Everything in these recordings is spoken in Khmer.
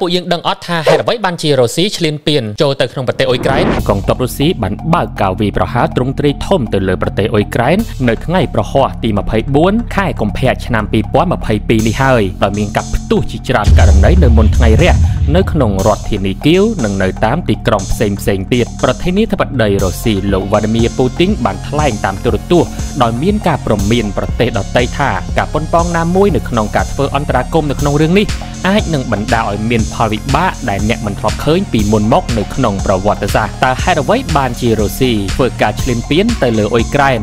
ពួកយើងដឹងអត់ថាហេតុអ្វីបានជារុស្ស៊ីឈ្លានពានចូលទៅក្នុងប្រទេសអ៊ុយក្រែនកងទ័ពរុស្ស៊ីបានបើកការវាយប្រហារទ្រង់ទ្រាយធំទៅលើប្រទេសអ៊ុយក្រែននៅថ្ងៃប្រហ័សទី24ខែកុម្ភៈឆ្នាំ2022នេះហើយដោយមានការផ្ទុះជាច្រើនករណីនៅមុនថ្ងៃរះនៅក្នុងរដ្ឋធានីគៀវនិងនៅតាមទីក្រុងផ្សេងទៀតប្រធានាធិបតីរុស្ស៊ីលោក Vladimir Putin បានថ្លែងតាមទូរទស្សន៍ដោយមានការព្រមានប្រទេសដទៃថាការប៉ុនប៉ងណាមួយនៅក្នុងការធ្វើអន្តរាគមន៍នៅក្នុងរឿងនេះអាចនឹងបណ្ដាលឲ្យមានផលវិបាកដែលអ្នកមិនធ្លាប់ឃើញពីមុនមកនៅក្នុងប្រវត្តិសាស្ត្រតើហេតុអ្វីបានជារុស្ស៊ីធ្វើការឈ្លានពានទៅលើអ៊ុយក្រែន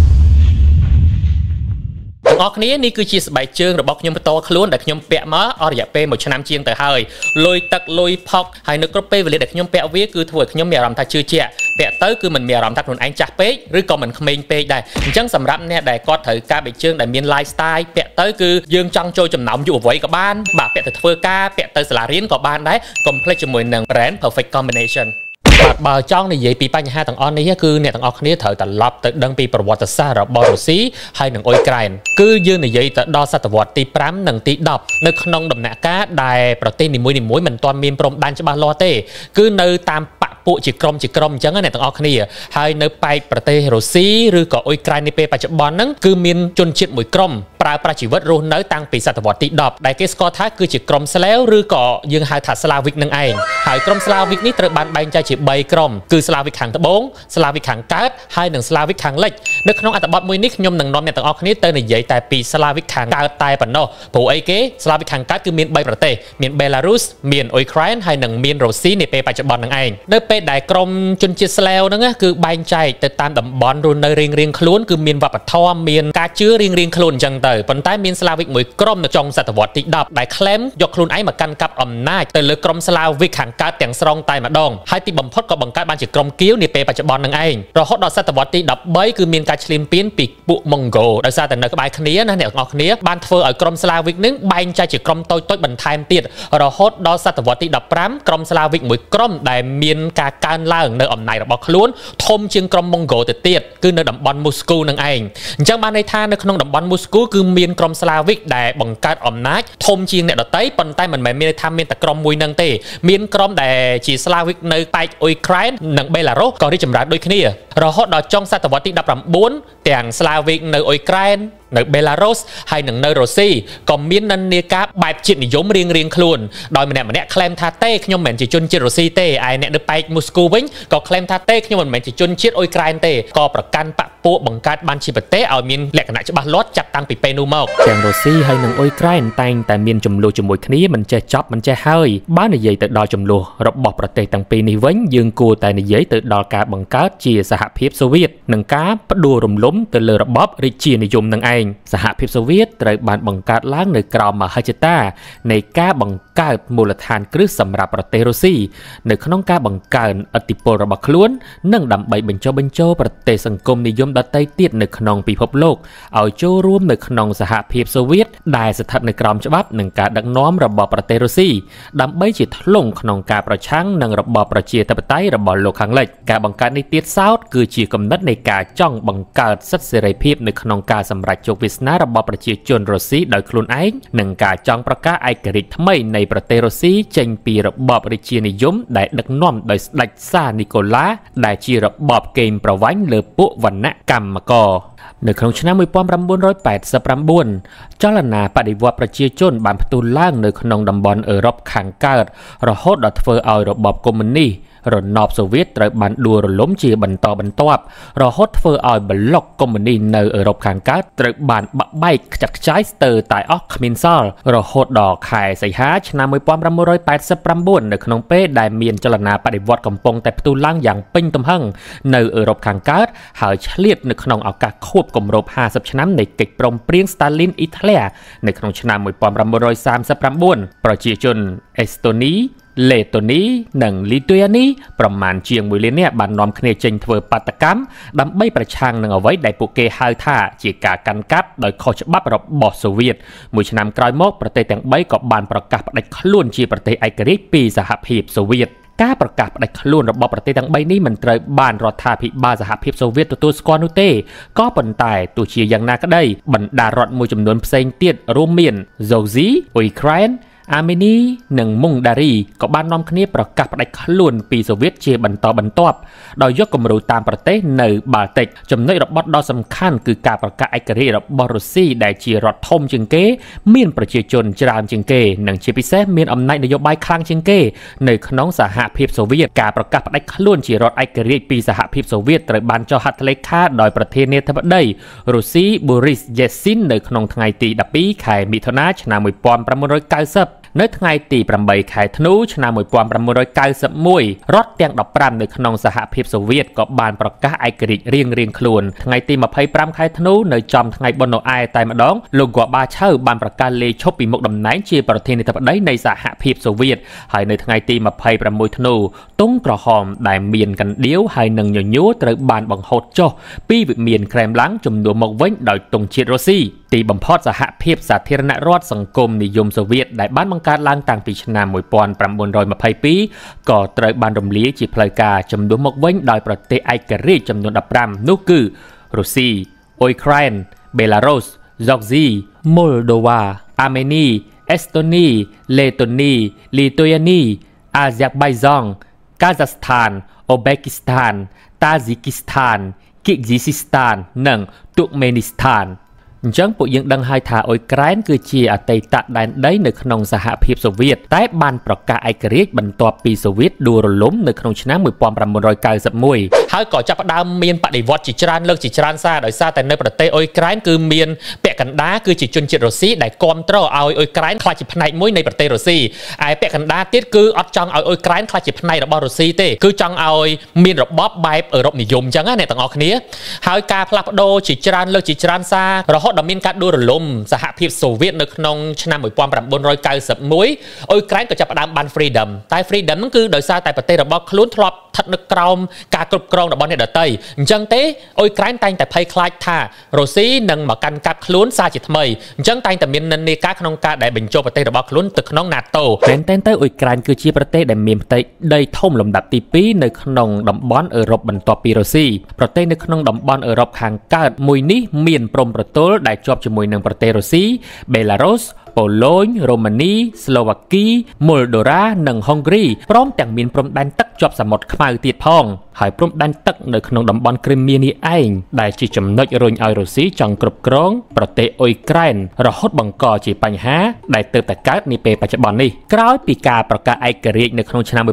ទាំងអស់គ្នានេះគឺជាស្បែកជើងរបស់ខ្ញុំផ្ទាល់ខ្លួនដែលខ្ញុំពាក់មកអស់រយៈពេល1ឆ្នាំជាងទៅហើយលុយទឹកលុយផុកហើយនៅគ្រប់ពេលវេលាដែលខ្ញុំពាក់វាគឺធ្វើឲ្យខ្ញុំមានអារម្មណ៍ថាជឿជាក់ពាក់ទៅគឺមិនមានអារម្មណ៍ថាខ្លួនឯងចាស់ពេកឬក៏មិនក្មេងពេកដែរអញ្ចឹងសម្រាប់អ្នកដែលគាត់ត្រូវការបែកជើងដែលមាន lifestyle ពាក់ទៅគឺយើងចង់ចូលចំណោមយុវវ័យក៏បានបាទពាក់ទៅធ្វើការពាក់ទៅសាលារៀនក៏បានដែរកុំភ្លេចជាមួយនឹង brand perfect combinationបើចង់និយាយពីបញ្ហាទាំងអស់នេះគឺអ្នកទាំងអស់គ្នាត្រូវត្រឡប់ទៅដឹងពីប្រវត្តិសាស្ត្ររបស់រុស្ស៊ីហើយនិងអ៊ុយក្រែនគឺយើងនិយាយទៅដល់សតវត្សទី5និងទី10នៅក្នុងដំណាក់កាលដែលប្រទេសនីមួយៗមិនទាន់មានព្រំដែនច្បាស់លាស់ទេគឺនៅតាមពួកជាក្រុមអញ្ចឹងអ្នកទាំងអស់គ្នាហើយនៅប៉ែកប្រទេសរុស្ស៊ីឬក៏អ៊ុយក្រែននាពេលបច្ចុប្បន្នហ្នឹងគឺមានជនជាតិមួយក្រុមប្រើប្រាស់ជីវិតរស់នៅតាំងពីសតវត្សទី10ដែលគេស្គាល់ថាគឺជាក្រុមស្លាវឬក៏យើងហៅថាស្លាវិកនឹងឯងហើយក្រុមស្លាវិកនេះត្រូវបានបែងចែកជា3ក្រុមគឺស្លាវិកខាងត្បូងស្លាវិកខាងកើតហើយនិងស្លាវិកខាងលិចនៅក្នុងអត្ថបទមួយនេះខ្ញុំនឹងនាំអ្នកទាំងអស់គ្នាទៅនិយាយតែពីស្លាវិកខាងកើតតែប៉ុណ្ណោះព្រោះអីគេស្លាវិកខាងកើតគឺមាន3ប្រទេសមានបេឡារុសមានអ៊ុយក្រែនហើយនិងមានរុស្ស៊ីនាពេលបច្ចុប្បន្ននឹងឯងនៅពេលដែលក្រុមជនជាតិស្លាវហ្នឹងគឺបែងចែកទៅតាមតំបន់រស់នៅរៀងៗខ្លួនគឺមានវប្បធម៌មានការជឿរៀងៗខ្លួនអញ្ចឹងទៅប៉ុន្តែមានស្លាវិកមួយក្រុមនៅចុងសតវត្សទី10ដែល claim យកខ្លួនឯងមកកាន់កាប់អំណាចទៅលើក្រុមស្លាវិកខាងកើតទាំងស្រុងតែម្ដងហើយទីបំផុតក៏បង្កើតបានជាក្រុមគៀវនាពេលបច្ចុប្បន្ននឹងឯងរហូតដល់សតវត្សទី13គឺមានការឈ្លានពានពីពួកម៉ុងហ្គោដោយសារតែនៅក្បែរគ្នាណាអ្នកទាំងអស់គ្នាបានធ្វើឲ្យក្រុមស្លាវិកនឹងបែងចែកជាក្រុមតូចបន្ថែមទៀតរហូតដល់សតវត្សទី15ក្រុមស្លាវិកមួយក្រុមដែលមានការកើនឡើងនៅអំណាចរបស់ខ្លួនធំជាងក្រុមម៉ុងហ្គោទៅទៀតគឺនៅតំបន់មូស្គូនឹងឯងអញ្ចឹងបានន័យថានៅក្នុងតំបន់មូស្គូគឺមានក្រុមស្លាវិកដែលបង្កើតអំណាចធំជាងអ្នកដទៃប៉ុន្តែមិនមែនមានន័យថាមានតែក្រុមមួយនឹងទេមានក្រុមដែលជាស្លាវិកនៅប៉ែកអ៊ុយក្រែននិងបេឡារុសក៏រីកចម្រើនដូចគ្នារហូតដល់ចុងសតវត្សទី19ទាំងស្លាវិកនៅអ៊ុយក្រែននៅបេឡារុសហើយនឹងនៅរុស្ស៊ីក៏មាននិន្នាការបែបជាតិនិយមរៀងខ្លួនដោយម្នាក់ក្លែមថាទេខ្ញុំមិនមែនជាជនជាតិរុស្ស៊ីទេឯអ្នកនៅប៉ែកមូស្គូវិញក៏ក្លែមថាទេខ្ញុំមិនមែនជាជនជាតិអ៊ុយក្រែនទេក៏ប្រកាន់បកពួកបង្កើតបានជាប្រទេសឲ្យមានលក្ខណៈច្បាស់លាស់ចាប់តាំងពីពេលនោះមកទាំងរុស្ស៊ីហើយនិងអ៊ុយក្រែនតែងតែមានចំនួនជាមួយគ្នាមិនចេះចប់មិនចេះហើយបើនិយាយទៅដល់ចំនួនរបស់ប្រទេសទាំងពីរនេះវិញយើងគួរតែនិយាយទៅដល់ការបង្កើតជាសហភាពសូវៀតនិងការផ្ដួលរំលំទៅលើរបបរាជានិយមនឹងឯងសហភាពសូវៀតត្រូវបានបង្កើតឡើងនៅក្រោមមហិច្ឆតានៃការបង្កើតមូលដ្ឋានគ្រឹះសម្រាប់ប្រទេសរុស្ស៊ីនៅក្នុងការបង្កើនឥទ្ធិពលរបស់ខ្លួននិងដើម្បីបញ្ចុះបញ្ចូលប្រទេសសង្គមនិយមដទៃទៀតនៅក្នុងពិភពលោកឲ្យចូលរួមនៅក្នុងសហភាពសូវៀតដែលស្ថិតនៅក្រោមច្បាប់និងការដឹកនាំរបស់ប្រទេសរុស្ស៊ីដើម្បីជាធ្លុងក្នុងការប្រឆាំងនឹងរបបប្រជាធិបតេយ្យរបស់លោកខាងលិចការបង្កើតនេះទៀតសោតគឺជាគំនិតនៃការចង់បង្កើតសិទ្ធិសេរីភាពនៅក្នុងការសម្រេចជោគវាសនារបស់ប្រជាជនរុស្ស៊ីដោយខ្លួនឯងនិងការចង់ប្រកាសឯករាជ្យថ្មីនៃប្រទេសរុស្ស៊ីចេញពីរបបរាជានិយមដែលដឹកនាំដោយស្ដេចហ្សានីកូឡាដែលជារបបកេងប្រវ័ញ្ចលើពួកវណ្ណៈកម្មករនៅក្នុងឆ្នាំ1989ចលនាបដិវត្តប្រជាជនបានផ្ទុះឡើងនៅក្នុងតំបន់អឺរ៉ុបខាងកើតរហូតដល់ធ្វើឲ្យរបបកុម្មុយនីសរណបសូវៀតត្រូវបានដួលរលំជាបន្តបន្ទាប់រហូតធ្វើឲ្យប្លុកកុម្មុយនីសនៅអឺរ៉ុបខាងកើតត្រូវបានបាក់បែកខ្ចាត់ខ្ចាយស្ទើរតែអស់គ្មានសល់រហូតដល់ខែសីហាឆ្នាំ1989នៅក្នុងពេលដែលមានចលនាបដិវត្តកំពុងតែផ្ទុះឡើងយ៉ាងពេញទំហឹងនៅអឺរ៉ុបខាងកើតហើយឆ្លៀតនៅក្នុងឱកាសខួបគម្រប់50ឆ្នាំនៃកិច្ចព្រមព្រៀងស្តាលីនអ៊ីតាលីនៅក្នុងឆ្នាំ1939ប្រជាជនអេស្តូនីលេតូនីនិងលីទុយអានីប្រមាណជាង1លាននាក់បាននាំគ្នាចេញធ្វើបាតកម្មដើម្បីប្រឆាំងនឹងអ្វីដែលពួកគេហៅថាជាការកាន់កាប់ដោយខុសច្បាប់របស់សូវៀតមួយឆ្នាំក្រោយមកប្រទេសទាំង3ក៏បានប្រកាសផ្ដាច់ខ្លួនជាប្រទេសឯករាជ្យពីសហភាពសូវៀតការប្រកាសផ្ដាច់ខ្លួនរបស់ប្រទេសទាំង3នេះមិនត្រូវបានរដ្ឋាភិបាលសហភាពសូវៀតទទួលស្គាល់នោះទេក៏ប៉ុន្តែទោះជាយ៉ាងណាក្តីបណ្ដារដ្ឋមួយចំនួនផ្សេងទៀតរួមមានហ្សូស៊ីអ៊ុយក្រែនអាមេនីនិងមុងដារីក៏បាននាំគ្នាប្រកាសផ្ដាច់ខ្លួនពីសូវៀតជាបន្តបន្ទាប់ដោយយកគំរូតាមប្រទេសនៅបាល់ទិកចំណុចរបត់ដ៏សំខាន់គឺការប្រកាសឯករាជ្យរបស់រុស្ស៊ីដែលជារដ្ឋធំជាងគេមានប្រជាជនច្រើនជាងគេនិងជាពិសេសមានអំណាចនយោបាយខ្លាំងជាងគេនៅក្នុងសហភាពសូវៀតការប្រកាសផ្ដាច់ខ្លួនជារដ្ឋឯករាជ្យពីសហភាពសូវៀតត្រូវបានចុះហត្ថលេខាដោយប្រធានាធិបតីរុស្ស៊ីបូរីសយេស៊ីននៅក្នុងថ្ងៃទី12ខែមិថុនាឆ្នាំ1990នៅថ្ងៃទី8ខែធ្នូឆ្នាំ1991រដ្ឋទាំង15នៅក្នុងសហភាពសូវៀតក៏បានប្រកាសឯករាជ្យរៀងៗខ្លួនថ្ងៃទី25ខែធ្នូនៅចំថ្ងៃបុណ្យណូអែលតែម្ដងលោកហ្គាបាឆៅបានប្រកាសលេឈប់ពីមុខតំណែងជាប្រធានាធិបតីនៃសហភាពសូវៀតហើយនៅថ្ងៃទី26ធ្នូទង់ក្រហមដែលមានកណ្ដៀវហើយនឹងញញួរត្រូវបានបង្ហូតចុះពីវិមានក្រែមឡាំងជំនួសមកវិញដោយទង់ជាតិរុស្ស៊ីទីបំផុតសហភាពសាធារណរដ្ឋសង្គមនិយមសូវៀតដែលបានបង្កើតឡើងតាំងពីឆ្នាំ1922ក៏ត្រូវបានរំលាយជាផ្លូវការជំនួសមកវិញដោយប្រទេសឯករាជ្យចំនួន15នោះគឺរុស្ស៊ីអ៊ុយក្រែនបេឡារុសហ្សូកស៊ីម៉ូលដូវ៉ាអាមេនីអេស្តូនីលេតូនីលីទុយនីអាហ្សាបៃហ្សង់កាហ្សាស្ថានអូបេគីស្ថានតាស៊ីគីស្ថានគីហ្គីស៊ីស្ថាននិងទូកមេនីស្ថានអញ្ចឹងពួកយើងដឹងហើយថាអ៊ុយក្រែនគឺជាអតីតដែនដីនៅក្នុងសហភាពសូវៀតតែបានប្រកាសឯករាជ្យបន្ទាប់ពីសូវៀតដួលរលំនៅក្នុងឆ្នាំ1991ហើយក៏ចាប់ផ្ដើមមានបដិវត្តជាច្រើនលើកជាច្រើនសារដោយសារតែនៅប្រទេសអ៊ុយក្រែនគឺមានពាក់កណ្ដាលគឺជាជនជាតិរុស្ស៊ីដែលគ្រប់គ្រងឲ្យអ៊ុយក្រែនខ្លាចជាផ្នែកមួយនៃប្រទេសរុស្ស៊ីឯពាក់កណ្ដាលទៀតគឺអត់ចង់ឲ្យអ៊ុយក្រែនខ្លាចជាផ្នែករបស់រុស្ស៊ីទេគឺចង់ឲ្យមានរបបបែបអឺរ៉ុបនិយមអញ្ចឹងណាអ្នកទាំងអស់គ្នាហើយការផ្លាស់ប្ដូរជាច្រើនលើកជាច្រើនសាររហូតដល់មានការដួលរលំសហភាពសូវៀតនៅក្នុងឆ្នាំ1991អ៊ុយក្រែនក៏ចាប់ផ្ដើមបាន freedom តែ freedom ហ្នឹងគឺដោយសារតែប្រទេសរបស់ខ្លួនធ្លាប់ស្ថិតនៅក្រោមការគ្រប់គ្រងរបស់អ្នកដទៃអញ្ចឹងទេអ៊ុយក្រែនតែងតែភ័យខ្លាចថារុស្ស៊ីនឹងមកកាន់កាប់ខ្លួនសារជាថ្មីអញ្ចឹងតែងតែមាននិន្នាការក្នុងការដែលបញ្ចូលប្រទេសរបស់ខ្លួនទៅក្នុង NATO មែនតើអ៊ុយក្រែនគឺជាប្រទេសដែលមានផ្ទៃដីធំលំដាប់ទី2នៅក្នុងតំបន់អឺរ៉ុបបន្ទាប់ពីរុស្ស៊ីប្រទេសនៅក្នុងតំបន់អឺរ៉ុបខាងកើតមួយនេះមានព្រំប្រទល់ដែលជាប់ជាមួយនឹងប្រទេសរុស្ស៊ីបេឡារុសប៉ូឡូញរូម៉ានីស្លូវ៉ាគីម៉ូលដូរ៉ានិងហុងគ្រីព្រមទាំងមានព្រំដែនទឹកជាប់សមុទ្រខ្មៅទៀតផងហើយព្រំដែនទឹកនៅក្នុងតំបន់គ្រីមៀនេះឯងដែលជាចំណុចរុញឲ្យរុស្ស៊ីចង់គ្រប់គ្រងប្រទេសអ៊ុយក្រែនរហូតបង្កជាបញ្ហាដែលទើបតែកើតនាពេលបច្ចុប្បន្ននេះក្រោយពីការប្រកាសឯករាជ្យនៅក្នុងឆ្នាំ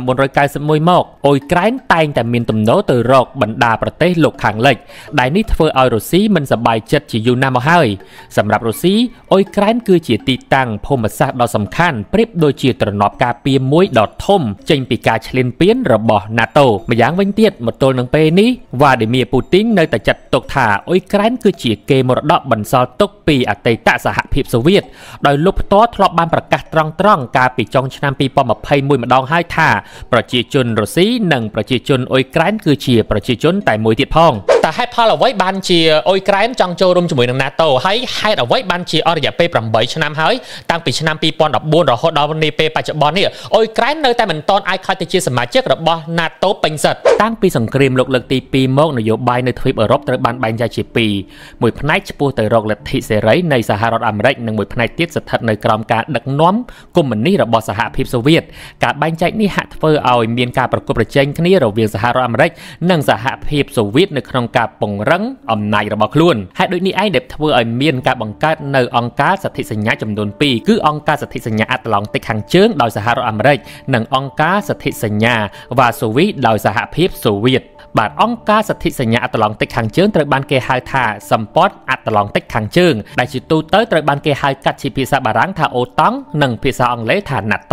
1991មកអ៊ុយក្រែនតែងតែមានទំនោរទៅរកបណ្ដាប្រទេសលោកខាងលិចដែលនេះធ្វើឲ្យរុស្ស៊ីមិនសប្បាយចិត្តជាយូរណាស់មកហើយសម្រាប់រុស្ស៊ីអ៊ុយក្រែនគឺជាទីតាំងភូមិសាស្ត្រដ៏សំខាន់ប្រៀបដូចជាទ្រនាប់ការពារមួយដ៏ធំចេញពីការឈ្លានពានរបស់ NATO ម្យ៉ាងវិញទៀតមកទល់នឹងពេលនេះវ៉ាឌីមៀពូទីននៅតែចាត់ទុកថាអ៊ុយក្រែនគឺជាកេរមរតកបន្សល់ទុកពីអតីតសហភាពសូវៀតដោយលោកផ្ទាល់ធ្លាប់បានប្រកាសត្រង់ៗកាលពីចុងឆ្នាំ2021ម្ដងហើយថាប្រជាជនរុស្ស៊ីនិងប្រជាជនអ៊ុយក្រែនគឺជាប្រជាជនតែមួយទៀតផងតែហេតុផលអ្វីបានជាអ៊ុយក្រែនចង់ចូលរួមជាមួយនឹង NATO ហើយហេតុអ្វីបានជាអស់រយៈពេល8ឆ្នាំហើយតាំងពីឆ្នាំ2014រហូតដល់នាពេលបច្ចុប្បន្ននេះអ៊ុយក្រែននៅតែមិនទាន់អាចក្លាយទៅជាសមាជិករបស់ NATO ពេញសិទ្ធិតាំងពីសង្គ្រាមលោកលើកទី2មកនយោបាយនៅទ្វីបអឺរ៉ុបត្រូវបានបែងចែកជាពីរមួយផ្នែកឆ្ពោះទៅរកលទ្ធិសេរីនៃសហរដ្ឋអាមេរិកនិងមួយផ្នែកទៀតស្ថិតនៅក្រោមការដឹកនាំកុម្មុយនីសរបស់សហភាពសូវៀតការបែងចែកនេះហាក់ធ្វើឲ្យមានការប្រកួតប្រជែងគ្នារវាងសហរដ្ឋអាមេរិកនិងសហភាពសូវៀតនៅក្នុងការពង្រឹងអំណាចរបស់ខ្លួនហើយដូចនេះឯងដែលធ្វើឲ្យមានការបង្កើតនៅអង្គការសន្ធិសញ្ញាចំនួន2គឺអង្គការសន្ធិសញ្ញាអាត្លង់តិកខាងជើងដោយសហរដ្ឋអាមេរិកនិងអង្គការសន្ធិសញ្ញាវ៉ាសូវីដោយសហភាពសូវៀតបាទអង្គការសន្ធិសញ្ញាអាត្លង់តិកខាងជើងត្រូវបានគេហៅថាសម្ព័ន្ធអាត្លង់តិកខាងជើងដែលជាទូទៅត្រូវបានគេហៅកាត់ជាភាសាបារាំងថាអូតង់និងភាសាអង់គ្លេសថា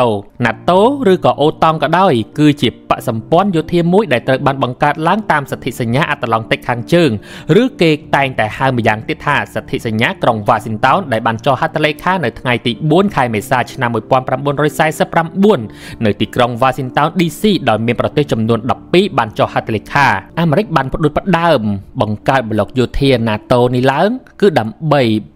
NATO ឬក៏អូតង់ក៏ដោយគឺជាបកសម្ព័ន្ធយោធាមួយដែលត្រូវបានបង្កើតឡើងតាមសន្ធិសញ្ញាអាត្លង់តិកខាងជើងឬគេតែងតែហៅម្យ៉ាងទៀតថាសន្ធិសញ្ញាក្រុងវ៉ាស៊ីនតោនដែលបានចុះហត្ថលេខានៅថ្ងៃទី4ខែមេសាឆ្នាំ1949នៅទីក្រុងវ៉ាស៊ីនតោន DC ដោយមានប្រទេសចំនួន12បានចុះហត្ថលេខាអាមេរិកបានផ្ដួចផ្ដើមបង្កើតប្លុកយោធា NATO នេះឡើងគឺដើម្បី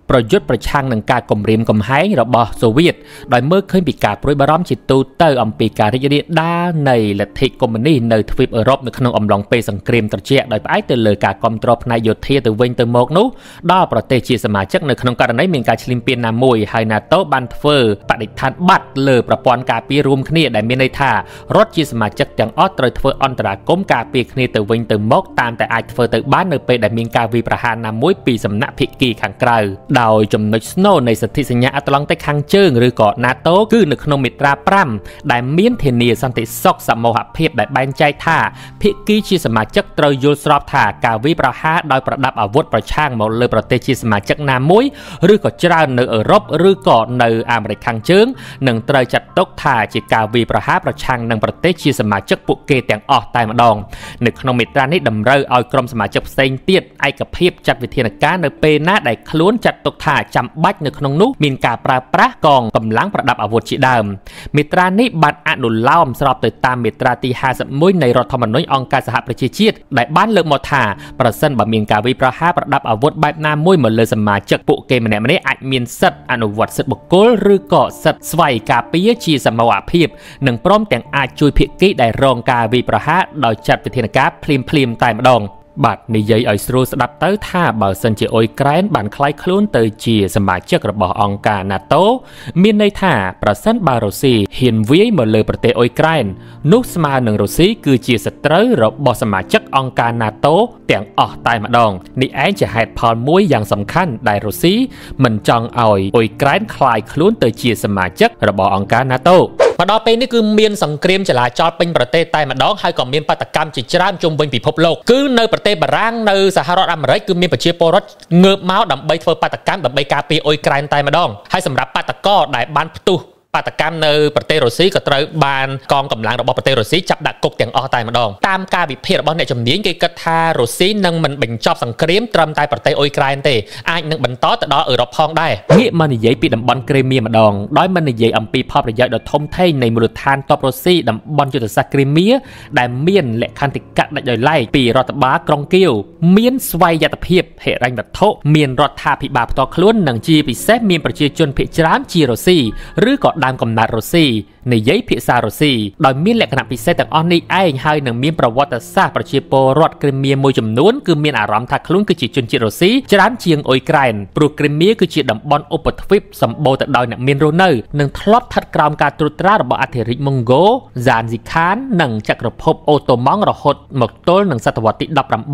ប្រយុទ្ធប្រឆាំងនឹងការគំរាមកំហែងរបស់សូវៀតដោយមើលឃើញពីការព្រួយបារម្ភជាទូទៅអំពីការរីករាលដាលនៃលទ្ធិកុម្មុយនីសនៅទ្វីបអឺរ៉ុបនៅក្នុងអំឡុងពេលសង្គ្រាមត្រជាក់ដោយផ្អែកទៅលើការគាំទ្រផ្នែកយោធាទៅវិញទៅមកនោះដល់ប្រទេសជាសមាជិកនៅក្នុងករណីមានការឈ្លានពានណាមួយហើយ NATO បានធ្វើបដិឋានប័ត្រលើប្រព័ន្ធការពាររួមគ្នាដែលមានន័យថារដ្ឋជាសមាជិកទាំងអស់ត្រូវធ្វើអន្តរាគមន៍ការពារគ្នាទៅវិញទៅមកតាមតែអាចធ្វើទៅបាននៅពេលដែលមានការវាយប្រហារណាមួយពីសំណាក់ភាគីខាងក្រៅដោយចំណុចស្នូលនៃសន្ធិសញ្ញាអាត្លង់តិកខាងជើងឬក៏ NATO គឺនៅក្នុងមាត្រា 5 ដែលមានធានាសន្តិសុខសមូហភាពដែលបែងចែកថាភាគីជាសមាជិកត្រូវយល់ស្របថាការវាយប្រហារដោយប្រដាប់អាវុធប្រឆាំងមកលើប្រទេសជាសមាជិកណាមួយឬក៏ច្រើននៅអឺរ៉ុបឬក៏នៅអាមេរិកខាងជើងនឹងត្រូវចាត់ទុកថាជាការវាយប្រហារប្រឆាំងនឹងប្រទេសជាសមាជិកពួកគេទាំងអស់តែម្ដងនៅក្នុងមាត្រានេះតម្រូវឲ្យក្រុមសមាជិកផ្សេងទៀតឯកភាពចាត់វិធានការនៅពេលណាដែលខ្លួនចាត់ទុកថាចាំបាច់នៅក្នុងនោះមានការប្រើប្រាស់កងកម្លាំងប្រដាប់អាវុធជាដើមមាត្រានេះបានអនុលោមស្របទៅតាមមាត្រាទី51នៃរដ្ឋធម្មនុញ្ញអង្គការសហប្រជាជាតិដែលបានលើកមកថាប្រសិនបើមានការវាយប្រហារប្រដាប់អាវុធបែបណាមួយមកលើសមាជិកពួកគេម្នាក់ៗអាចមានសិទ្ធិអនុវត្តសិទ្ធិបុគ្គលឬក៏សិទ្ធិស្វ័យការពារជាសមូហភាពនិងព្រមទាំងអាចជួយភាគីដែលរងការវាយប្រហារដោយចាត់វិធានការភ្លាមៗតែម្ដងបាទនិយាយឲ្យស្រួលស្ដាប់ទៅថាបើសិនជាអ៊ុយក្រែនបានក្លាយខ្លួនទៅជាសមាជិករបស់អង្គការ NATO មានន័យថាប្រសិនបើរុស្ស៊ីហ៊ានវាយមកលើប្រទេសអ៊ុយក្រែននោះស្មើនឹងរុស្ស៊ីគឺជាសត្រូវរបស់សមាជិកអង្គការ NATO ទាំងអស់តែម្ដងនេះឯងជាហេតុផលមួយយ៉ាងសំខាន់ដែលរុស្ស៊ីមិនចង់ឲ្យអ៊ុយក្រែនក្លាយខ្លួនទៅជាសមាជិករបស់អង្គការ NATOមកដល់ពេលនេះគឺមានសង្គ្រាមចលាចលពេញប្រទេសតែម្ដងហើយក៏មានបាតកម្មជាច្រើនជុំវិញពិភពលោកគឺនៅប្រទេសបារាំងនៅសហរដ្ឋអាមេរិកគឺមានប្រជាពលរដ្ឋងើបមកដើម្បីធ្វើបាតកម្មដើម្បីការពារអ៊ុយក្រែនតែម្ដងហើយសម្រាប់បាតកោដែលបានផ្ទុះបាតកម្មនៅប្រទេសរុស្ស៊ីក៏ត្រូវបានកងកម្លាំងរបស់ប្រទេសរុស្ស៊ីចាប់ដាក់គុកទាំងអស់តែម្ដងតាមការវិភាគរបស់អ្នកជំនាញគេគិតថារុស្ស៊ីនឹងមិនបញ្ចប់សង្គ្រាមត្រឹមតែប្រទេសអ៊ុយក្រែនទេអាចនឹងបន្តទៅដល់អឺរ៉ុបផងដែរងាកមកនិយាយពីតំបន់គ្រីមៀម្ដងដោយមិននិយាយអំពីផលប្រយោជន៍ដ៏ធំធេងនៃមូលដ្ឋានទ័ពរុស្ស៊ីតំបន់យុទ្ធសាស្ត្រគ្រីមៀដែលមានលក្ខន្តិកៈដាច់ដោយឡែកពីរដ្ឋបាលក្រុងគៀវមានស្វ័យយត្តភាពហិរញ្ញវត្ថុមានរដ្ឋាភិបាលផ្ទាល់ខ្លួននិងជាពិសេសមានប្រជាជនភាគច្រើនជារុស្ស៊ីឬក៏ដើមកំណើតរុស្ស៊ីនិយាយភាសារុស្ស៊ីដោយមានលក្ខណៈពិសេសទាំងអស់នេះឯងហើយនឹងមានប្រវត្តិសាស្ត្រប្រជាពលរដ្ឋគ្រីមៀមួយចំនួនគឺមានអារម្មណ៍ថាខ្លួនគឺជាជនជាតិរុស្ស៊ីច្រើនជាងអ៊ុយក្រែនព្រោះគ្រីមៀគឺជាតំបន់ឧបទ្វីបសម្បូរទៅដោយអ្នកមានរស់នៅនិងធ្លាប់ស្ថិតក្រោមការត្រួតត្រារបស់អធិរាជម៉ុងហ្គោហ្សានស៊ីខាននិងចក្រភពអូតូម៉ង់រហូតមកទល់នឹងសតវត្សទី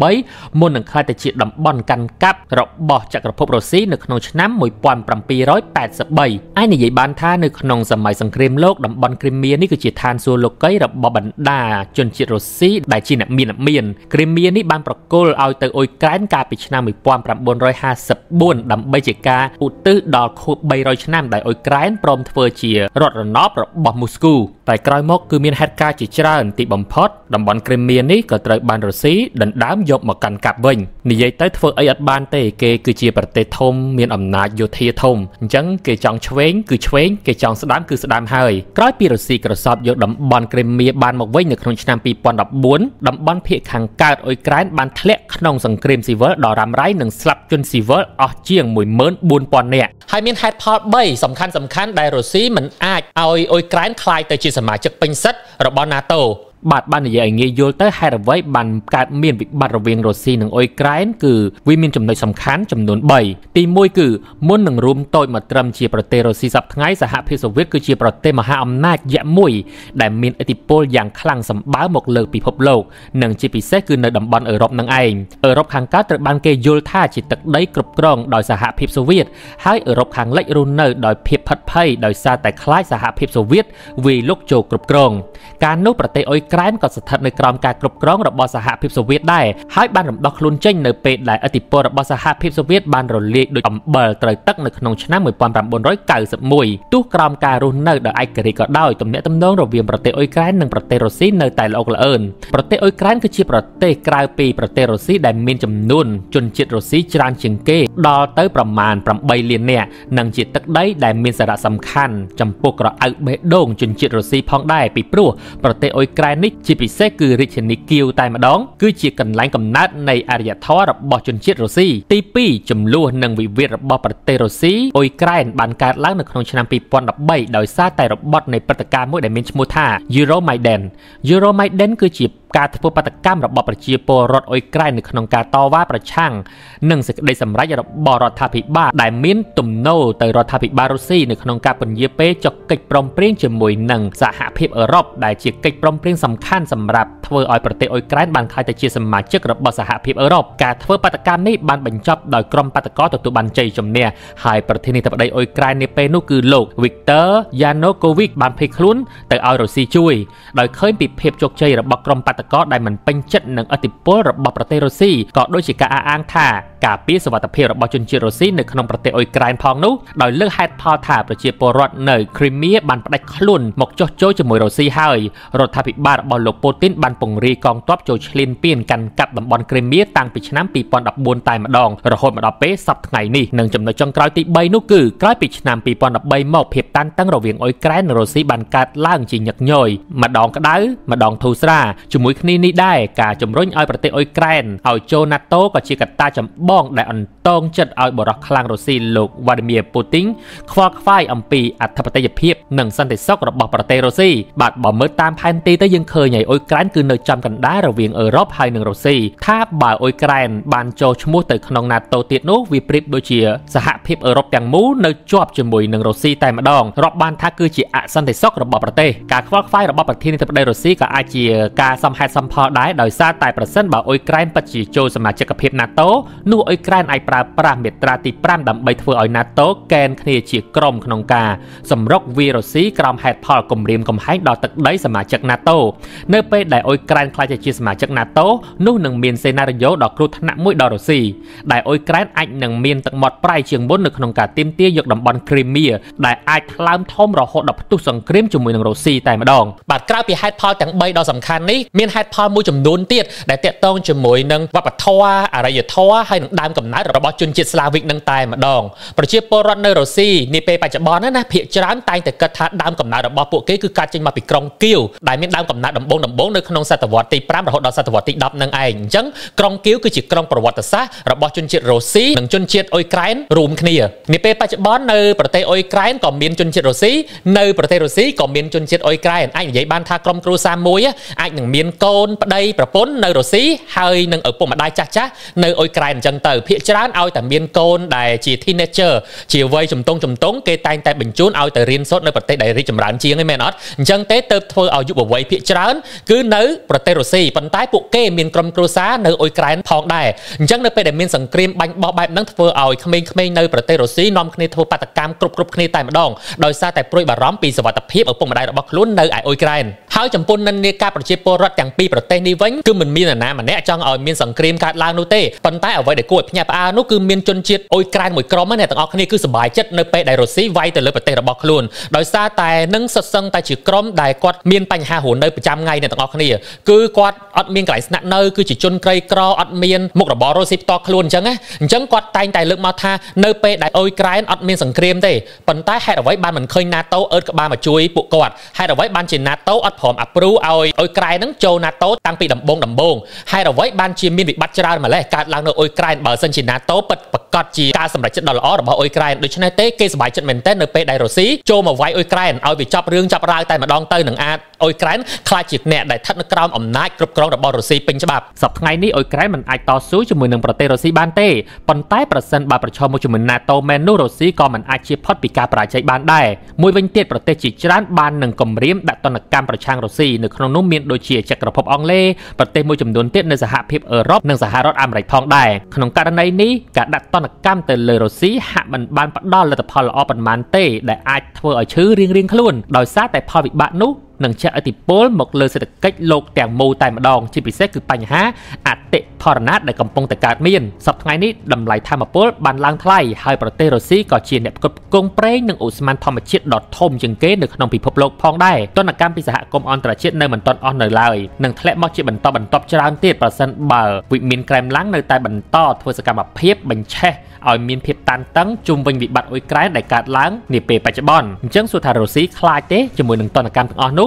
18មុននឹងក្លាយទៅជាតំបន់កាន់កាប់របស់ចក្រភពរុស្ស៊ីនៅក្នុងឆ្នាំ1783ឯនិយាយបានថានៅក្នុងសម័យសង្គ្រាមលោកតំបន់គ្រីមៀនេះគឺជាឋានសួគ៌លោកីរបស់បណ្ដាជនជាតិរុស្ស៊ីដែលជាអ្នកមានគ្រីមៀនេះបានប្រគល់ឲ្យទៅអ៊ុយក្រែនកាលពីឆ្នាំ1954ដើម្បីជាការឧទ្ទិសដល់ខួប300ឆ្នាំដែលអ៊ុយក្រែនព្រមធ្វើជារដ្ឋរណបរបស់មូស្គូតែក្រោយមកគឺមានហេតុការណ៍ជាច្រើនទីបំផុតតំបន់គ្រីមៀនេះក៏ត្រូវបានរុស្ស៊ីដណ្ដើមយកមកកាន់កាប់វិញនិយាយទៅធ្វើអីអត់បានទេគេគឺជាប្រទេសធំមានអំណាចយោធាធំអញ្ចឹងគេចង់ឆ្វេងគឺឆ្វេងគេចង់ស្ដាំគឺស្ដាំហើយក្រោយពីរុស្ស៊ីក្រសោបយកតំបន់គ្រីមៀបានមកវិញនៅក្នុងឆ្នាំ2014តំបន់ភាគខាងកើតអ៊ុយក្រែនបានធ្លាក់ក្នុងសង្គ្រាមស៊ីវិលដ៏រ៉ាំរ៉ៃនិងស្លាប់ជនស៊ីវិលអស់ជាង 14000 នាក់ហើយមានហេតុផល3សំខាន់ដែលរុស្ស៊ីមិនអាចឲ្យអ៊ុយក្រែនក្លាយទៅជាសមាជិកពេញសិទ្ធិរបស់ NATOបាទបាននិយាយឲ្យងាយយល់ទៅហេតុអ្វីបានកើតមានវិបត្តិរវាងរុស្ស៊ីនិងអ៊ុយក្រែនគឺវាមានចំណុចសំខាន់ចំនួន3ទី1គឺមុននឹងរួមតូចមកត្រឹមជាប្រទេសរុស្ស៊ីសប្តាហ៍ថ្ងៃសហភាពសូវៀតគឺជាប្រទេសមហាអំណាចយក្សមួយដែលមានឥទ្ធិពលយ៉ាងខ្លាំងសម្បើមមកលើពិភពលោកនិងជាពិសេសគឺនៅតំបន់អឺរ៉ុបនឹងឯងអឺរ៉ុបខាងកើតត្រូវបានគេយល់ថាជាទឹកដីគ្រប់គ្រងដោយសហភាពសូវៀតហើយអឺរ៉ុបខាងលិចរស់នៅដោយភាពផិតភ័យដោយសារតែខ្លាចសហភាពសូវៀតវាយលុកចូលគ្រប់គ្រងការនោះប្រទេសអ៊ុយក្រែនក៏ស្ថិតនៅក្រោមការគ្រប់គ្រងរបស់សហភាពសូវៀតដែរហើយបានរំដោះខ្លួនចេញនៅពេលដែលឥទ្ធិពលរបស់សហភាពសូវៀតបានរលាយដូចអំបិលត្រូវទឹកនៅក្នុងឆ្នាំ1991ទោះក្រោមការរស់នៅដោយឯករាជ្យក៏ដោយទំនាក់ទំនងរវាងប្រទេសអ៊ុយក្រែននិងប្រទេសរុស្ស៊ីនៅតែល្អក់ល្អឿនប្រទេសអ៊ុយក្រែនគឺជាប្រទេសក្រៅពីប្រទេសរុស្ស៊ីដែលមានចំនួនជនជាតិរុស្ស៊ីច្រើនជាងគេដល់ទៅប្រមាណ8លាននាក់និងជាទឹកដីដែលមានសារៈសំខាន់ចំពោះក្រអៅបេះដូងជនជាតិរុស្ស៊ីផងដែរពីព្រោះប្រទេសអ៊ុយក្រែននេះជាពិសេសគឺរាជធានីគៀវតែម្ដងគឺជាកន្លែងកំណើតនៃអរិយធម៌របស់ជនជាតិរុស្ស៊ីទី2ចំនួននិងវិវាទរបស់ប្រទេសរុស្ស៊ីអ៊ុយក្រែនបានកើតឡើងនៅក្នុងឆ្នាំ2013ដោយសារតែរបបនៃព្រឹត្តិការណ៍មួយដែលមានឈ្មោះថា Euromaidan គឺជាការធ្វើបាតកម្មរបស់ប្រជាពលរដ្ឋអ៊ុយក្រែននៅក្នុងការតវ៉ាប្រឆាំងនឹងសេចក្តីសម្រេចរបស់រដ្ឋាភិបាលដែលមានទំនោរទៅរដ្ឋាភិបាលរុស្ស៊ីនៅក្នុងការពន្យាពេលចុះកិច្ចព្រមព្រៀងជាមួយនឹងសហភាពអឺរ៉ុបដែលជាកិច្ចព្រមព្រៀងសំខាន់សម្រាប់ធ្វើឲ្យប្រទេសអ៊ុយក្រែនបានក្លាយទៅជាសមាជិករបស់សហភាពអឺរ៉ុបការធ្វើបាតកម្មនេះបានបញ្ចប់ដោយក្រុមបាតកោទទួលបានជ័យជំនះហើយប្រធានាធិបតីអ៊ុយក្រែននាពេលនោះគឺលោក Viktor Yanukovych បានភ័យខ្លួនទៅឲ្យរុស្ស៊ីជួយដោយឃើញពីភាពជោគជ័យរបស់ក្រុមបាតកោដែលមិនពេញចិត្តនឹងឥទ្ធិពលរបស់ប្រទេសរុស្ស៊ីក៏ដូចជាការអះអាងថាការពារសុវត្ថិភាពរបស់ជនជាតិរុស្ស៊ីនៅក្នុងប្រទេសអ៊ុយក្រែនផងនោះដោយលើកហេតុផលថាប្រជាពលរដ្ឋនៅគ្រីមៀបានផ្ដាច់ខ្លួនមកចុះចូលជាមួយរុស្ស៊ីហើយរដ្ឋាភិបាលរបស់លោកពូទីនបានពង្រាយកងទ័ពចូលឈ្លានពានកាន់កាប់តំបន់គ្រីមៀតាំងពីឆ្នាំ2014តែម្ដងរហូតមកដល់ពេលសប្តាហ៍ថ្ងៃនេះនិងចំណុចចុងក្រោយទី3នោះគឺក្រោយពីឆ្នាំ2013មកភាពតានតឹងរវាងអ៊ុយក្រែននិងរុស្ស៊ីបានកើតឡើងជាញឹកញយម្ដងក្តៅម្ដងធូរស្រាលជាមួយគ្នានេះដែរការជំរុញឲ្យប្រទេសអ៊ុយក្រែនឲ្យចូល NATO ក៏ជាកត្តាចម្បងដែលអន្តងចិត្តឲ្យបរិះខ្លាំងរុស្ស៊ីលោក Vladimir Putin ខ្វល់ខ្វាយអំពីអធិបតេយ្យភាពនិងសន្តិសុខរបស់ប្រទេសរុស្ស៊ីបាទបើមើលតាមផែនទីទៅយើងឃើញឲ្យអ៊ុយក្រែនគឺនៅចំកណ្ដាលរវាងអឺរ៉ុបហើយនិងរុស្ស៊ីថាបើអ៊ុយក្រែនបានចូលឈ្មោះទៅក្នុង NATO ទៀតនោះវាប្រៀបដូចជាសហភាពអឺរ៉ុបទាំងមូលនៅជាប់ជាមួយនឹងរុស្ស៊ីតែម្ដងរាប់បានថាគឺជាអសន្តិសុខរបស់ប្រទេសការខ្វល់ខ្វាយរបស់ប្រធានាធិបតីរុស្ស៊ីក៏អាចជាការសមហេតុសមផលដែរដោយសារតែប្រសិនបើអ៊ុយក្រែនពិតជាចូលសមាជិកភាព NATO នោះអ៊ុយក្រែនអាចប្រើប្រាស់មាត្រាទី5ដើម្បីធ្វើឲ្យ NATO កេណ្ឌគ្នាជាក្រុមក្នុងការសម្រុកវាយរុស្ស៊ីក្រោមហេតុផលគំរាមកំហែងដល់ទឹកដីសមាជិក NATO នៅពេលដែលអ៊ុយក្រែនក្លាយទៅជាសមាជិក NATO នោះនឹងមានសេណារីយ៉ូដ៏គ្រោះថ្នាក់មួយដល់រុស្ស៊ីដែលអ៊ុយក្រែនអាចនឹងមានទឹកមាត់ប្រៃជាងមុននៅក្នុងការទាមទារយកតំបន់គ្រីមៀដែលអាចថ្លើមធំរហូតដល់ផ្ទុះសង្គ្រាមជាមួយនឹងរុស្ស៊ីតែម្ដងបាទក្រៅពីហេតុផលទាំង3ដ៏សំខាន់នេះមានហេតុផលមួយចំនួនទៀតដែលតាក់ទងជាមួយនឹងវប្បធម៌អរិយធម៌ហើយនឹងដើមកំណើតរបស់ជនជាតិស្លាវិកនឹងតែម្ដងប្រជាពលរដ្ឋនៅរុស្ស៊ីនាពេលបច្ចុប្បន្នណាភាគច្រើនតែងតែគិតថាដើមកំណើតរបស់ពួកគេគឺកើតចេញមកពីក្រុងគៀវដែលមានដើមកំណើតដំបូងនៅក្នុងសតវត្សទី5រហូតដល់សតវត្សទី10នឹងឯងអញ្ចឹងក្រុងគៀវគឺជាក្រុងប្រវត្តិសាស្ត្ររបស់ជនជាតិរុស្ស៊ីនិងជនជាតិអ៊ុយក្រែនរួមគ្នានាពេលបច្ចុប្បន្ននៅប្រទេសអ៊ុយក្រែនក៏មានជនជាតិរុស្ស៊ីនៅប្រទេសរុស្ស៊ីក៏មានជនជាតិអ៊ុយក្រែនអាចនិយាយបានថាក្រុមគ្រួសារមួយអាចនឹងមានកូនប្តីប្រពន្ធនៅរុស្ស៊ីហើយនឹងឪពុកម្ដាយចាស់នៅអ៊ុយក្រែនអញ្ចឹងទៅភាគច្រើនឲ្យតែមានកូនដែលជា teenager ជាវ័យជំទង់គេតែងតែបញ្ជូនឲ្យទៅរៀនសូត្រនៅប្រទេសដែលរីកចម្រើនជាងឯមែនអត់អញ្ចឹងទេទៅធ្វើឲ្យយុវវ័យភាគច្រើនគឺនៅប្រទេសរុស្ស៊ីប៉ុន្តែពួកគេមានក្រុមគ្រួសារនៅអ៊ុយក្រែនផងដែរអញ្ចឹងនៅពេលដែលមានសង្គ្រាមបាញ់បោះបែបហ្នឹងធ្វើឲ្យក្មេងៗនៅប្រទេសរុស្ស៊ីនាំគ្នាធ្វើបាតកម្មគ្រប់គ្នាតែម្ដងដោយសារតែព្រួយបារម្ភពីសុវត្ថិភាពឪពុកម្ដាយរបស់ខ្លួននៅឯអ៊ុយក្រែនហើយចំពោះនិន្នាការប្រជាពលរដ្ឋទាំងពីរប្រទេសនេះវិញគឺមិនមាននរណាម្នាក់ចង់ឲ្យមានសង្គ្រាមកើតឡើងនោះទេប៉ុន្តែអ្វីដែលគួរឲ្យភ្ញាក់ផ្អើលនោះគឺមានជនជាតិអ៊ុយក្រែនមួយក្រុមហ្នឹងអ្នកទាំងអស់គ្នាគឺសប្បាយចិត្តនៅពេលដែលរុស្ស៊ីវាយទៅលើប្រទេសរបស់ខ្លួនដោយសារតែនឹងសុទ្ធសឹងតែជាក្រុមដែលគាត់មានបញ្ហារស់នៅប្រចាំថ្ងៃអ្នកទាំងអស់គ្នាគឺគាត់អត់មានកន្លែងស្នាក់នៅគឺជាជនក្រីក្រអត់មានមុខរបររកស៊ីផ្ទាល់ខ្លួនអញ្ចឹងណាអញ្ចឹងគាត់តែងតែលើកមកថានៅពេលដែលអ៊ុយក្រែនអត់មានសង្គ្រាមទេប៉ុន្តែហេតុអ្វីបានមិនឃើញ NATO អឺតក្បាលមកជួយពួកគាត់ហេតុអ្វីបានជា NATO អត់ព្រម approve ឲ្យអ៊ុយក្រែនហ្នឹងចូល NATO តាំងពីដំបូងហេតុអ្វីបានជាមានវិបត្តិច្រើនម្ល៉េះកើតឡើងនៅអ៊ុយក្រែនបើសិនជា NATO ពិតប្រាកដជាការសម្រេចចិត្តដ៏ល្អរបស់អ៊ុយក្រែនដូច្នេះទេគេសប្បាយចិត្តមែនទែននៅពេលដែលរុស្ស៊ីចូលមកវាយអ៊ុយក្រែនឲ្យវាចាប់រឿងចាប់រាវតែម្ដងទៅនឹងអាចអ៊ុយក្រែនខ្លាចជាអ្នកដែលស្ថិតនៅក្រោមអំណាចគ្រប់គ្រងរបស់រុស្ស៊ីពេញច្បាប់សប្តាហ៍ថ្ងៃនេះអ៊ុយក្រែនមិនអាចតស៊ូជាមួយនឹងប្រទេសរុស្ស៊ីបានទេប៉ុន្តែប្រសិនបើប្រឈមមុខជាមួយ NATO មែននោះរុស្ស៊ីក៏មិនអាចជៀសផុតពីការបរាជ័យបានដែរមួយវិញទៀតប្រទេសជាច្រើនបាននឹងគំរាមដាក់ទណ្ឌកម្មប្រឆាំងរុស្ស៊ីនៅក្នុងនោះមានដូចជាចក្រភពអង់គ្លេសប្រទេសមួយចំនួនទៀតនៅសហភាពអឺរ៉ុបនិងសហរដ្ឋអាមេរិកផងដែរក្នុងករណីនេះការដាក់ទណ្ឌកម្មទៅលើរុស្ស៊ីហាក់មិនបានផ្ដល់លទ្ធផលល្អប៉ុន្មានទេដែលអាចធ្វើឲ្យឈឺរៀងៗខ្លួនដោយសារតែផលវិបាកនោះនឹងជះឥទ្ធិពលមកលើសេដ្ឋកិច្ចលោកទាំងមូលតែម្ដងជាពិសេសគឺបញ្ហាអតិផរណាដែលកំពុងតែកើតមានសប្តាហ៍ថ្ងៃនេះតម្លៃថាមពលបានឡើងថ្លៃហើយប្រទេសរុស្ស៊ីក៏ជាអ្នកផ្គត់ផ្គង់ប្រេងនិងឧស្ម័នធម្មជាតិដ៏ធំជាងគេនៅក្នុងពិភពលោកផងដែរទណ្ឌកម្មពីសហគមន៍អន្តរជាតិនៅមិនទាន់អស់នៅឡើយនឹងធ្លាក់មកជាបន្តបន្ទាប់ច្រើនទៀតប្រសិនបើវិមានក្រែមឡាំងនៅតែបន្តធ្វើសកម្មភាពបញ្ឆេះឲ្យមានភាពតានតឹងជុំវិញវិបត្តិអ៊ុយក្រែនដែលកើតឡើងនាពេលបច្ចុប្បន្នអញ្ចឹងសួរថារុស្ស៊ីខ្លាចទេជាមួយនឹងទណ្ឌកម្មទាំងអស់នោះ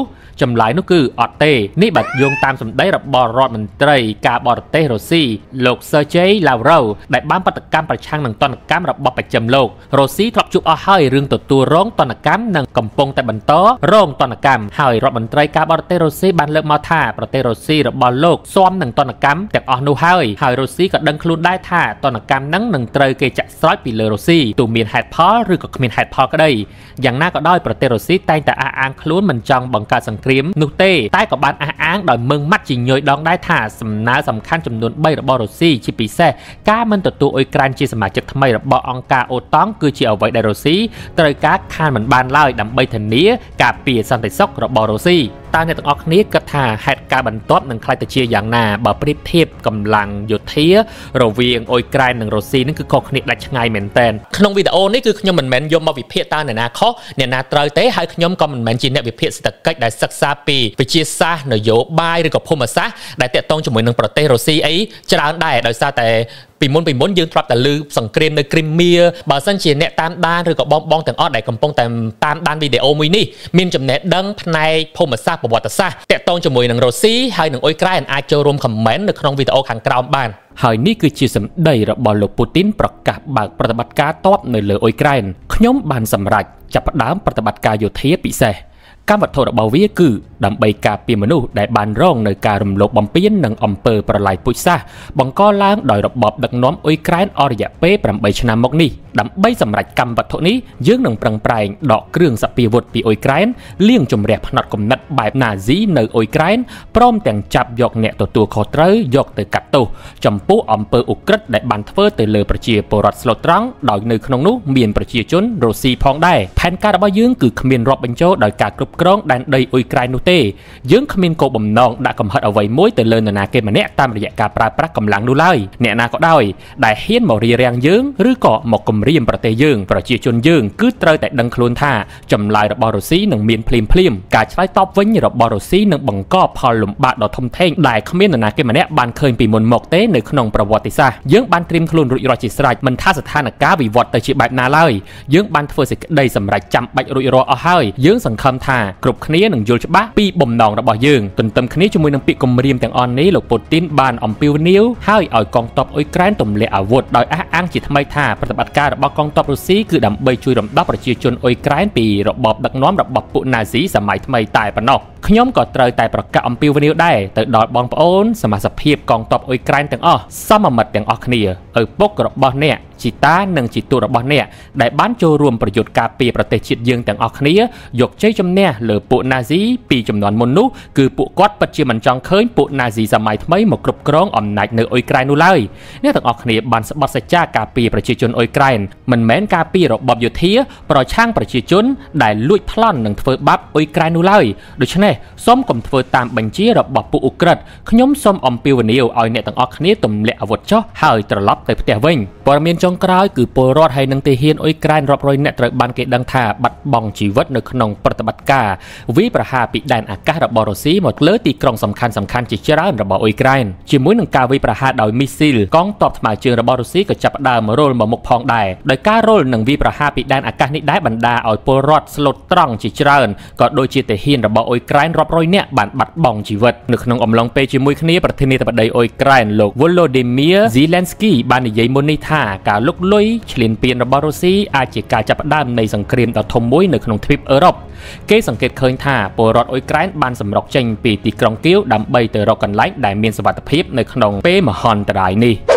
จำเลยនោះគឺអត់ទេនេះបាទយោងតាមសម្ដីរបស់រដ្ឋមន្ត្រីការបរទេសរុស្ស៊ីលោក Sergei Lavrov ដែលបានបដកម្មប្រឆាំងនឹងទណ្ឌកម្មរបស់បច្ចឹមលោករុស្ស៊ីធ្លាប់ជួបអស់ហើយរឿងទទួលរងទណ្ឌកម្មនិងកំពុងតែបន្តរងទណ្ឌកម្មហើយរដ្ឋមន្ត្រីការបរទេសរុស្ស៊ីបានលើកមកថាប្រទេសរុស្ស៊ីរបស់លោកស៊ាំនឹងទណ្ឌកម្មទាំងអស់នោះហើយរុស្ស៊ីក៏ដឹងខ្លួនដែរថាទណ្ឌកម្មនឹងនឹងត្រូវគេចាក់ស្រោចពីលើរុស្ស៊ីទោះមានហេតុផលឬក៏គ្មានហេតុផលក្តីយ៉ាងណាក៏ដោយប្រទេសរុស្ស៊ីតែងតែអះអាងខ្លួនមិនចង់បង្កើតសង្គ្រាមនោះទេតែក៏បានអះអាងដោយមើងម៉ាត់ជាញយដងដែរថាសំណើសំខាន់ចំនួន3របស់រុស្ស៊ីជាពិសេសការមិនទទួលអ៊ុយក្រែនជាសមាជិកថ្មីរបស់អង្គការអូតង់គឺជាអ្វីដែលរុស្ស៊ីត្រូវការខានមិនបានឡើយដើម្បីធានាការពារសន្តិសុខរបស់រុស្ស៊ីតើអ្នកទាំងអស់គ្នាគិតថាហេតុការបន្ទាប់នឹងខ្លាចទៅជាយ៉ាងណាបើប្រៀបធៀបកម្លាំងយោធារវាងអ៊ុយក្រែននិងរុស្ស៊ីនឹងគឺខុសគ្នាដាច់ឆ្ងាយមែនទែនក្នុងវីដេអូនេះគឺខ្ញុំមិនមែនយកមកវិភាគតើអ្នកណាខុសអ្នកណាត្រូវទេហើយខ្ញុំក៏មិនមែនជាអ្នកវិភាគសេដ្ឋកិច្ចដែលសិក្សាពីវិទ្យាសាស្ត្រនយោបាយឬក៏ភូមិសាស្ត្រដែលតាក់ទងជាមួយនឹងប្រទេសរុស្ស៊ីអីច្រើនដែរដោយសារតែពីមុនយើងធ្លាប់តែឮសង្គ្រាមនៅគ្រីមៀបើសិនជាអ្នកតាមដានឬក៏បងទាំងអស់ដែលកំពុងតែតាមដានវីដេអូមួយនេះមានចំណេះដឹងផ្នែកភូមិសាស្ត្រប្រវត្តិសាស្ត្រតាក់ទងជាមួយនឹងរុស្ស៊ីហើយនឹងអ៊ុយក្រែនអាចចូលរួម comment នៅក្នុងវីដេអូខាងក្រោមបានហើយនេះគឺជាសម្ដីរបស់លោកពូទីនប្រកាសបើកប្រតិបត្តិការទ័ពនៅលើអ៊ុយក្រែនខ្ញុំបានសម្រេចចាប់ផ្ដើមប្រតិបត្តិការយោធាពិសេសកម្មវត្ថុរបស់វាគឺដើម្បីការពារមនុស្សដែលបានរងនៅការរំលោភបំពាននិងអំពើប្រល័យពូជសាសន៍បង្កឡើងដោយរបបដឹកនាំអ៊ុយក្រែនអស់រយៈពេល8ឆ្នាំមកនេះដើម្បីសម្រេចកម្មវត្ថុនេះយើងនឹងប្រឹងប្រែងដកគ្រឿងសព្វាវុធពីអ៊ុយក្រែនលាងជម្រះផ្នត់គំនិតបែបណាស៊ីនៅអ៊ុយក្រែនព្រមទាំងចាប់យកអ្នកទទួលខុសត្រូវយកទៅកាត់ទោសចំពោះអំពើឧក្រិដ្ឋដែលបានធ្វើទៅលើប្រជាពលរដ្ឋស្លូតត្រង់ដោយនៅក្នុងនោះមានប្រជាជនរុស្ស៊ីផងដែរផែនការរបស់យើងគឺគ្មានរាប់បញ្ចូលដោយការគ្រប់គ្រងដែនដីអ៊ុយក្រែននោះទេយើងគ្មានគោលបំណងដាក់កំហិតអ្វីមួយទៅលើនរណាគេម្នាក់តាមរយៈការប្រើប្រាស់កម្លាំងនោះឡើយអ្នកណាក៏ដោយដែលហ៊ានមករារាំងយើងឬក៏មកគំរាមប្រទេសយើងប្រជាជនយើងគឺត្រូវតែដឹងខ្លួនថាចម្លើយរបស់រុស្ស៊ីនឹងមានភ្លាមការឆ្លើយតបវិញរបស់រុស្ស៊ីនឹងបង្កផលលំបាកដ៏ធំធេងដែលគ្មាននរណាគេម្នាក់បានឃើញពីមុនមកទេនៅក្នុងប្រវត្តិសាស្ត្រយើងបានត្រៀមខ្លួនរួចរាល់ជាស្រេចមិនថាស្ថានភាពវិវត្តទៅជាបែបណាឡើយយើងបានធ្វើសេចក្តីសម្រេចចាំបាច់រួចរាល់អស់ហើយយើងសង្ឃឹមថាគ្រប់គ្នានឹងយល់ច្បាស់ពីបំណងរបស់យើងទន្ទឹមគ្នាជាមួយនឹងពាក្យគំរាមទាំងអស់នេះលោកពូទីនបានអំពាវនាវហើយឲ្យកងទ័ពអ៊ុយក្រែនទម្លាក់អាវុធដោយអះអាងជាថ្មីថាប្រតិបត្តិការរបស់កងទ័ពរុស្ស៊ីគឺដើម្បីជួយរំដោះប្រជាជនអ៊ុយក្រែនពីរបបដឹកនាំរបស់ពួកណាស៊ីសម័យថ្មីតែប៉ុណ្ណោះខ្ញុំក៏ត្រូវតែប្រកាសអំពាវនាវដែរទៅដល់បងប្អូនសមាជិកភាពកងទ័ពអ៊ុយក្រែនទាំងអស់សមមិត្តទាំងអស់គ្នាឪពុករបស់អ្នកជីតានិងជីទូរបស់អ្នកដែលបានចូលរួមប្រយុទ្ធការពារប្រទេសជាតិយើងទាំងអស់គ្នាយកជ័យជំនះលើពួកណាស៊ីពីចំនួនមុននោះគឺពួកគាត់ពិតជាមិនចង់ឃើញពួកណាស៊ីសម័យថ្មីមកគ្រប់គ្រងអំណាចនៅអ៊ុយក្រែននោះឡើយអ្នកទាំងអស់គ្នាបានស្បត់សច្ចាការពារប្រជាជនអ៊ុយក្រែនមិនមែនការពាររបបយោធាប្រឆាំងប្រជាជនដែលលួចប្លន់និងធ្វើបាបអ៊ុយក្រែននោះឡើយដូច្នេះសូមកុំធ្វើតាមបញ្ជារបស់ពួកអ៊ុក្រិតខ្ញុំសូមអំពាវនាវឲ្យអ្នកទាំងអស់គ្នាទម្លាក់អាវុធចុះហើយត្រឡប់ទៅផ្ទះវិញព័ត៌មានចុងក្រោយគឺពលរដ្ឋហើយនឹងទាហានអ៊ុយក្រែនរាប់រយនាក់ត្រូវបានគេដឹងថាបាត់បង់ជីវិតនៅក្នុងប្រតិបត្តិការវាយប្រហារពីដែនអាកាសរបស់រុស្ស៊ីមកលើទីក្រុងសំខាន់ជាច្រើនរបស់អ៊ុយក្រែនជាមួយនឹងការវាយប្រហារដោយមីស៊ីលកងទ័ពថ្មើរជើងរបស់រុស្ស៊ីក៏ចាប់ផ្ដើមរុលមកមុខផងដែរដោយការរុលនិងវាយប្រហារពីដែនអាកាសនេះដែរបណ្ដាឲ្យពលរដ្ឋស្លូតត្រង់ជាច្រើនក៏ដូចជាទាហានរបស់អ៊ុយក្រែនរាប់រយនាក់បានបាត់បង់ជីវិតនៅក្នុងអំឡុងពេលជាមួយគ្នាប្រធានាធិបតីអ៊ុយក្រែនលោក Volodymyr Zelensky បាននិយាយមុននេះថាការលុកលុយឈ្លានពានរបស់រុស្ស៊ីអាចជាការចាប់ផ្ដើមនៃសង្គ្រាមដ៏ធំមួយនៅក្នុងទ្វីបអឺរ៉ុបគេសង្កេតឃើញថាពលរដ្ឋអ៊ុយក្រែនបានសម្រុកចេញពីទីក្រុងគៀវដើម្បីទៅរកកន្លែងដែលមានសុវត្ថិភាពនៅក្នុងពេលមហន្តរាយនេះ